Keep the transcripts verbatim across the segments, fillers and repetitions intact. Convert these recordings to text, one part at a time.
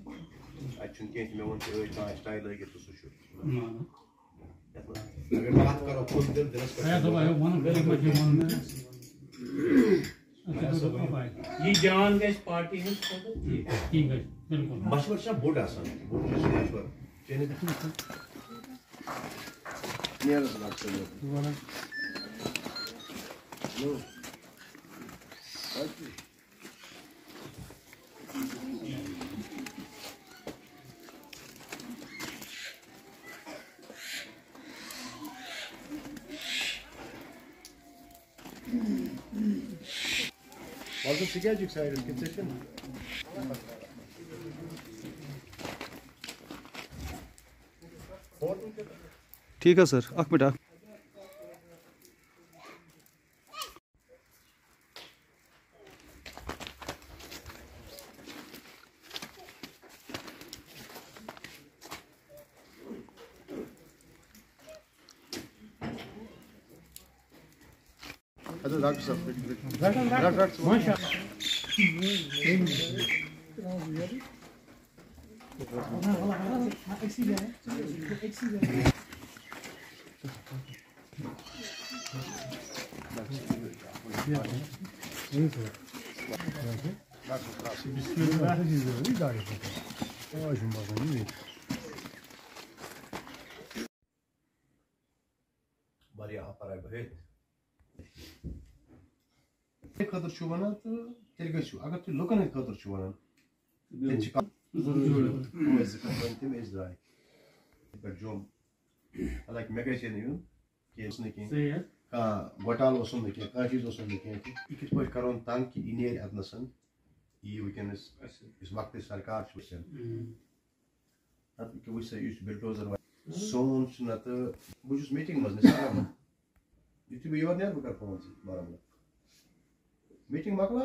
अच्छा कह मे वो स्टाइल लगे तो सह अगर बात करो खुद दिल दिलस ये जान गैस पार्टी है ठीक है बिल्कुल मशवर छा बोर्ड आसान बोर्ड जैसे मशवर चेने नियर बात करो नो Was het gelukkig zijn, het concession? ठीक है सर अख minute Hadi daha kısa. Rahat rahat rahat. माशाल्लाह Bari aparay bahit. Ne kadar şu bana telga şu. Agar tu lokan ne kadar şu bana. Ten çıkar. Bu ezikatan tem ezray. Berjom. Alak mega şey ne yun? Kesne ki. सही है Ka gotal olsun da ki, ka çiz olsun da ki. İki boy karon tank ki iner adnasan. İyi weekend is vakti sarkar şu sen. Hat ki bu ise yüz bulldozer var. Son şunatı bu yüz meeting mas ne saram. YouTube yor ne bu kadar falan baramla. Meeting मकला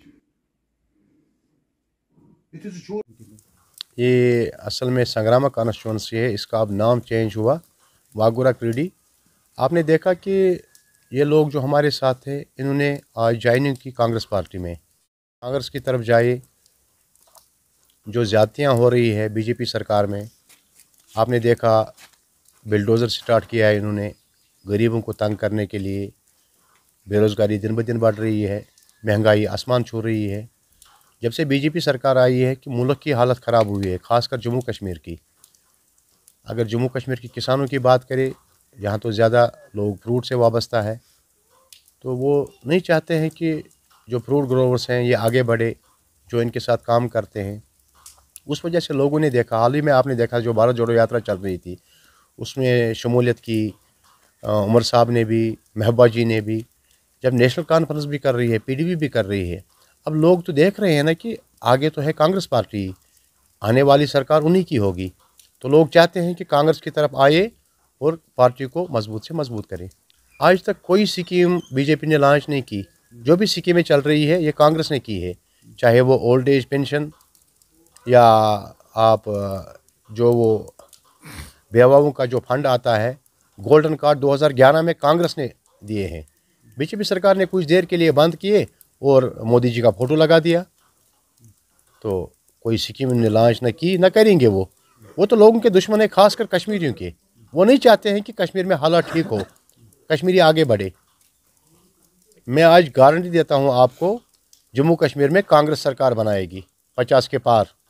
ये असल में संग्रामा constituency है, इसका अब नाम change हुआ वागुरा क्रीडी। आपने देखा कि ये लोग जो हमारे साथ थे इन्होंने आज ज्वाइनिंग की कांग्रेस पार्टी में, कांग्रेस की तरफ जाए। जो ज़्यादतियाँ हो रही है बीजेपी सरकार में, आपने देखा बिल्डोज़र स्टार्ट किया है इन्होंने गरीबों को तंग करने के लिए। बेरोज़गारी दिन ब दिन बढ़ रही है, महंगाई आसमान छू रही है। जब से बीजेपी सरकार आई है कि मुल्क की हालत ख़राब हुई है, ख़ासकर जम्मू कश्मीर की। अगर जम्मू कश्मीर के किसानों की बात करें, जहाँ तो ज़्यादा लोग फ्रूट से वाबस्ता है, तो वो नहीं चाहते हैं कि जो फ्रूट ग्रोवर्स हैं ये आगे बढ़े, जो इनके साथ काम करते हैं। उस वजह से लोगों ने देखा, हाल ही में आपने देखा जो भारत जोड़ो यात्रा चल रही थी उसमें शमूलियत की उमर साहब ने भी, महबूबा जी ने भी। जब नेशनल कॉन्फ्रेंस भी कर रही है, पीडीपी भी कर रही है, अब लोग तो देख रहे हैं ना कि आगे तो है कांग्रेस पार्टी, आने वाली सरकार उन्हीं की होगी। तो लोग चाहते हैं कि कांग्रेस की तरफ आए और पार्टी को मजबूत से मजबूत करें। आज तक कोई स्कीम बीजेपी ने लॉन्च नहीं की। जो भी स्कीमें चल रही है ये कांग्रेस ने की है, चाहे वो ओल्ड एज पेंशन या आप जो वो बेवाओं का जो फंड आता है, गोल्डन कार्ड दो हज़ार ग्यारह में कांग्रेस ने दिए हैं। बीजेपी सरकार ने कुछ देर के लिए बंद किए और मोदी जी का फोटो लगा दिया। तो कोई स्कीम ने लॉन्च न की, न करेंगे। वो वो तो लोगों के दुश्मन है, खासकर कश्मीरियों के। वो नहीं चाहते हैं कि कश्मीर में हालात ठीक हो, कश्मीरी आगे बढ़े। मैं आज गारंटी देता हूं आपको, जम्मू कश्मीर में कांग्रेस सरकार बनाएगी पचास के पार।